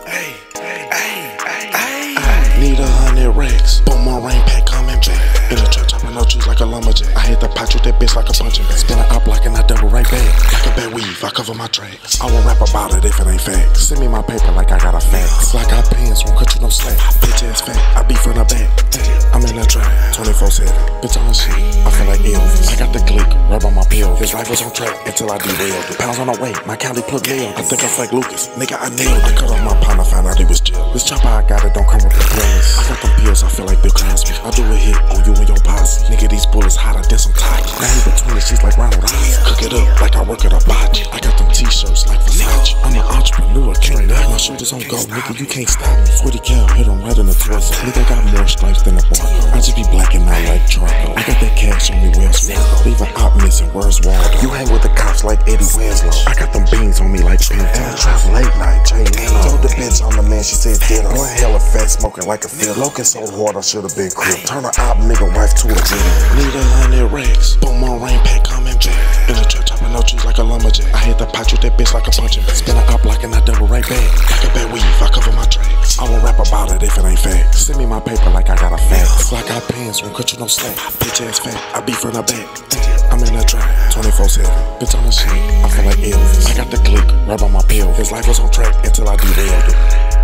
Need 100 racks. Boomerang pack coming back. In the trap chopping no trees like a lumberjack. I hit the pot with that bitch like a punching bag. Spin it up like and I double right back. Like a bad weave, I cover my tracks. I won't rap about it if it ain't facts. Send me my paper like I got a fax. Like I pants, won't cut you no slack. Bitch ass fat, I be from the back. I'm in that trap, 24/7. Bitch on the shit, I feel like Elvis. I got the click, rub on my pill. His life was on track until I derailed. The pounds on the way, my Cali plug nailed. I think I'm like Lucas, nigga I nailed. I cut off my partner, found out he was jail. This chopper I got it, don't come with the pills. I got them pills, I feel like Bill Cosby. I do a hit on you and your posse. Nigga, these bullets hotter than some Taki. Now he between us, she's like Ronald Eyes. Cook it up like I work at a botch. I got them t-shirts like Versace. I'm an entrepreneur, can't let my shoulders on go. Nigga, you can't stop me. 40 cal, hit him right in the torso. Nigga got more stripes than a barcode. I just be blacking out like charcoal. I got that cash on me, Wells Fargo. Leave an op missing, where's Waldo? You hang with the cops like Eddie Winslow. I got them beans on me like Pinto. And I travel late night, Jay Leno. Told the bitch I'm the man, she said ditto. One hella fat, smoking like a fiddle. Lokin' so hard, I should've been crip. Turn a op nigga wife to a video. Need 100 racks. Boomerang pack coming back. In the trap chopping no trees like a lumberjack. I hit the pot with that bitch like a punching bag. Spin it up like and I double right back. Like a bad weave, I cover my tracks. I won't rap about it if it ain't facts. Send me my paper like I got a fax. Like I pants, won't cut you no slack. Bitch ass fat, I be from the back. I'm in that trap, 24/7. Bitch on the shit, I feel like Elvis. I got the click, rub on my pill. His life was on track until I derailed it.